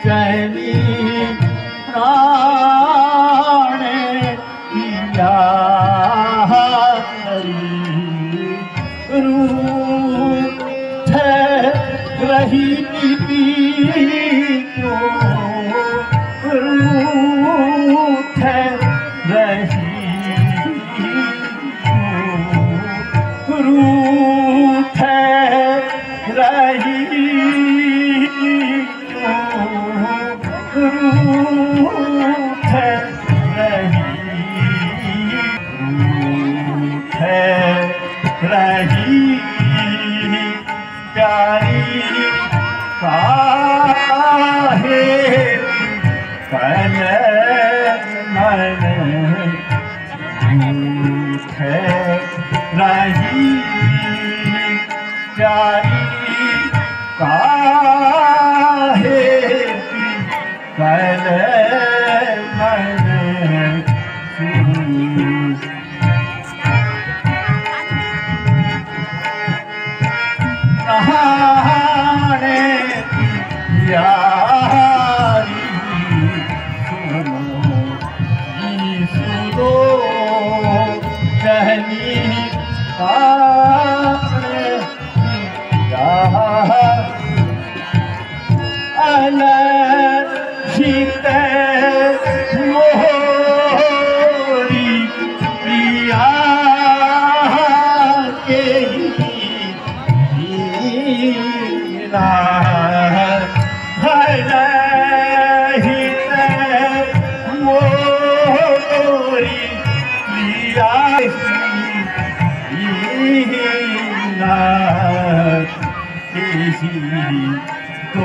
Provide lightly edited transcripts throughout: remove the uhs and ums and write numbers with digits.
चली प्राण पिया रूठ रही रूठ रही रूठ रही रूठ रही प्यारी काहे कल मन रूठ रही प्यारी काहे कल मन कहाने यारी सुनो कहनी अनशित मोरी प्रिया के अनशित मोरी प्रिया तो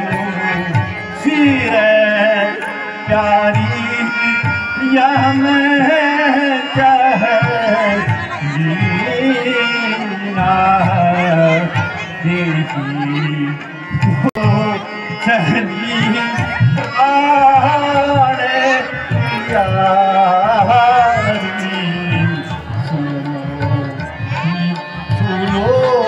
सिर प्यारी या मैं चाह जीना देखी हो चली आने यारी सुनो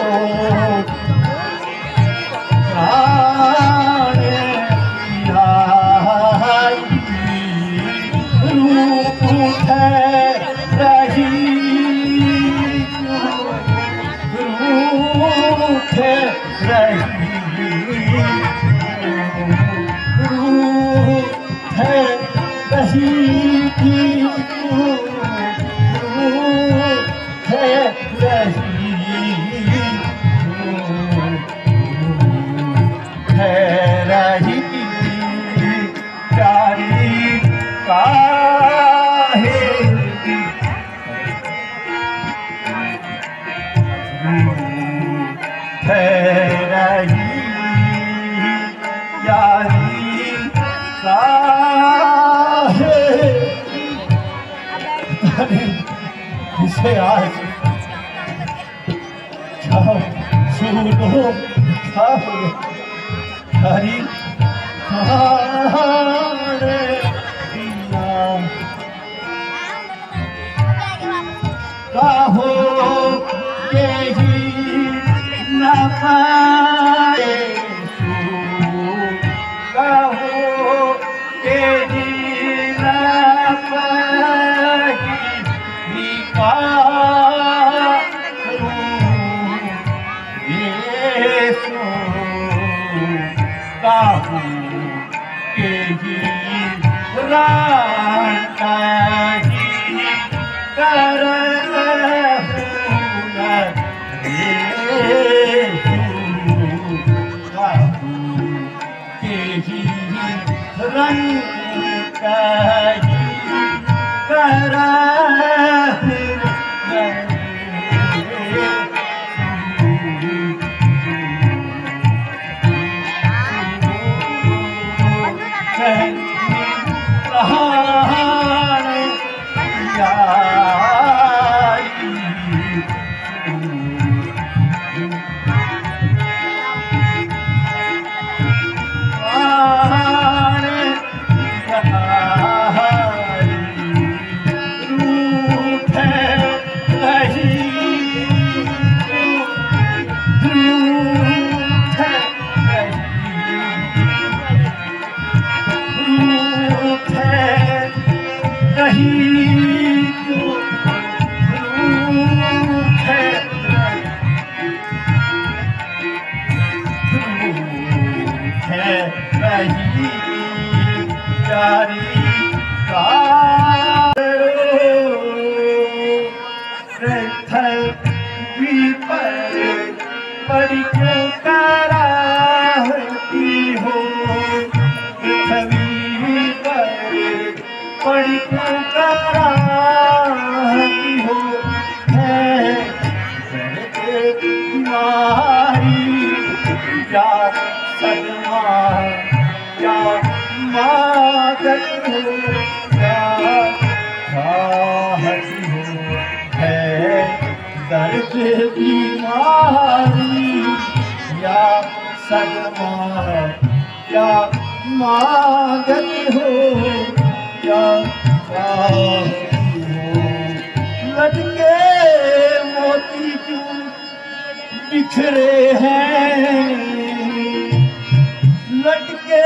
इसे आज जाओ सुनो हरी कहो यही न पाए कहो यही न पाए वही प्यारी का बड़ी क्यों कराहती हो पृथ्वी पर बड़ी क्यों कराहती हो है तुम्हारी या सदमा या मादक हो या चाहती हो है दर्द बीमारी या सदमा या मादक हो या चाहती हो लटके मोती क्यों बिखरे हैं लटके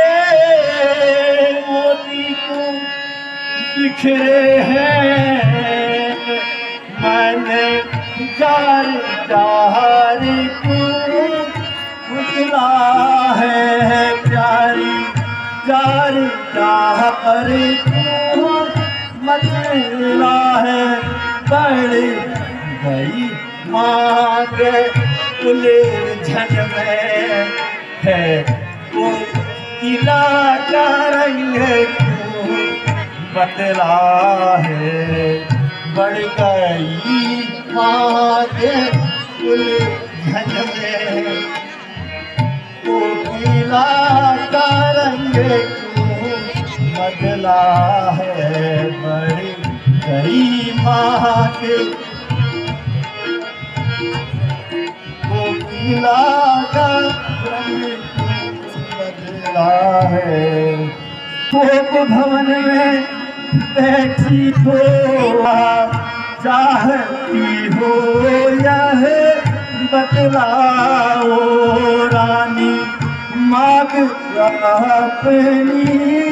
मोती क्यों बिखरे हैं मैंने जार जार क्यों उजला है प्यारी जार जार क्यों मचला है बढ़ गई मांग उलझन में है वो किला का रंग क्यों बदला है बढ़ गई मांग उलझन में वो किला का रंग क्यों बदला है बढ़ गई मांग किला का रंग बदला है कोप भवन में बैठी हो चाहती हो यह बतलाओ रानी मांग अपनी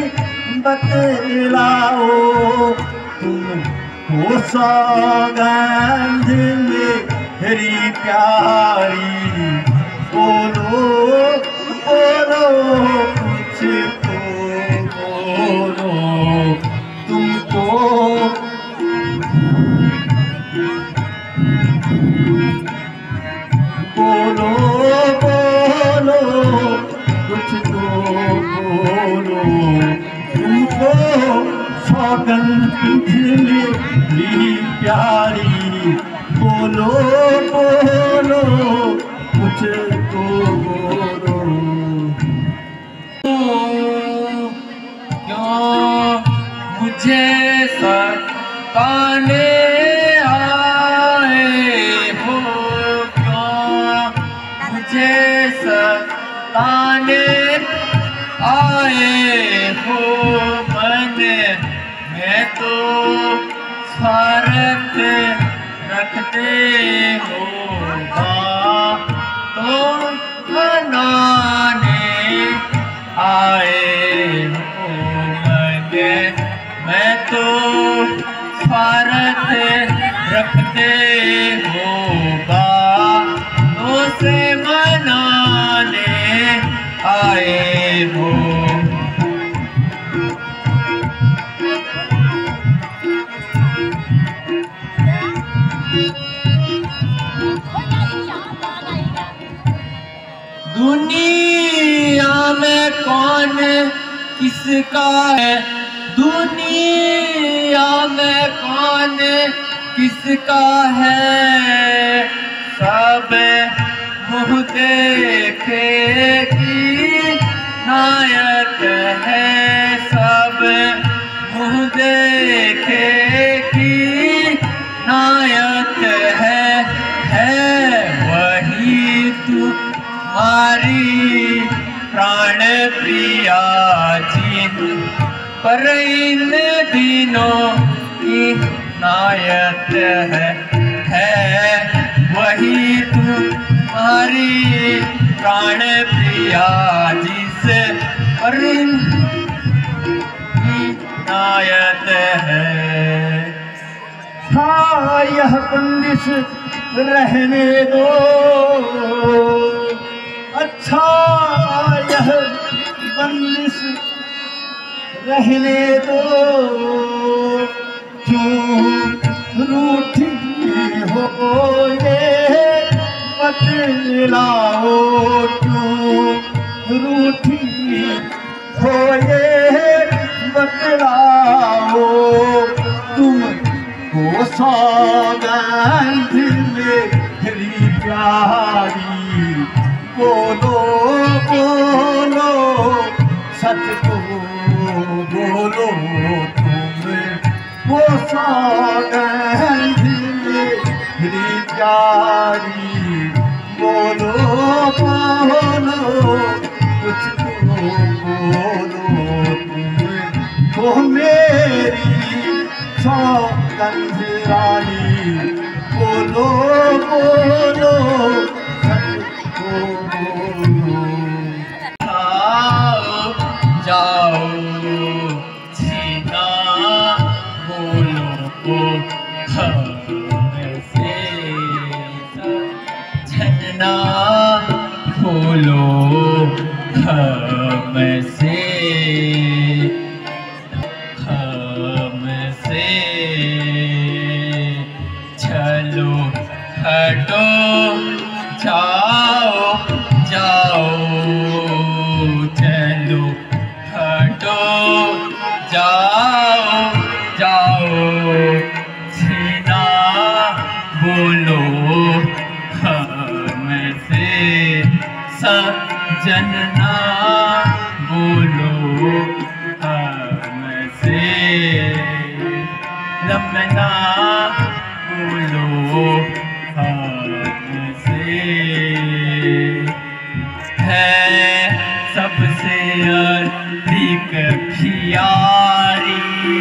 बतलाओ तुम हो सौगंध मेरी प्यारी बोलो बोलो कुछ तो बोलो तुमको बोलो बोलो कुछ तो बोलो तुमको सौगंध मेरी प्यारी बोलो बोलो कुछ तो बोलो क्यों मुझे सताने आए हो क्यों मुझे सताने आए हो मन में तो स्वार्थ रखते हो तो मनाने आए हो मैं तो स्वार्थ रखते हो तो से मनाने आए हो दुनिया में कौन किसका है दुनिया में कौन किसका है सब मुँह देखे की नायक है सब मुँह देखे की नायक है वही तुम्हारी प्राण प्रिया जिन पर इन दिनों की नायक है वही तुम्हारी प्राण प्रिया जिस पर इन की नायक है यह बंदिश रहने दो अच्छा यह बंदिश रहने दो, क्यों रूठी हो ये बतलाओ, क्यों रूठी हो ये बतलाओ, तुमको सौगंध मेरी प्यारी, बोलो बोलो सच को बोलो, तुमको सौगंध मेरी प्यारी, बोलो बोलो कुछ तो बोलो, तुमको मेरी सौगंध रानी, बोलो बोलो सच को बोलो। आओ जाओ छीना बोलो हमसे, छलना बोलो हमसे, हमसे चलो हटो जाओ जाओ, चलो हटो जाओ जाओ, छीना बोलो हमसे, सजनना बोलो हमसे, रमना बोलो हमसे, है सबसे अधिक प्यारी,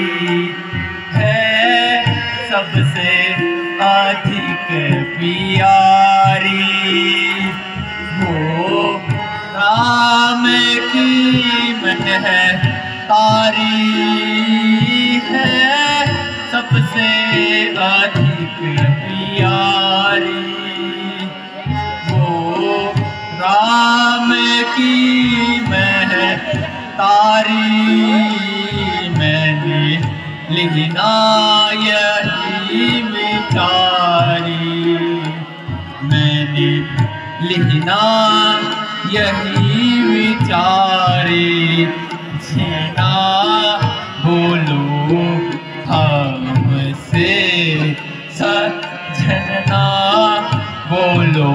है सबसे अधिक प्यारी, वो राम की मन है तारी, है सबसे अधिक प्यारी, वो राम की मैं तारी, मैंने लिखना यही विचारी, मैंने लिखना यही विचारी, छीना बोलो हमसे, सजना बोलो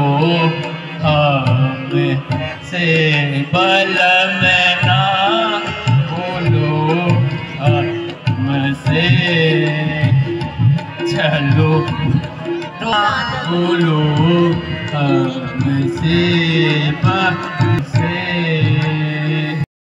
हमसे, बल में ना बोलो हमसे, चलो बोलो हमसे,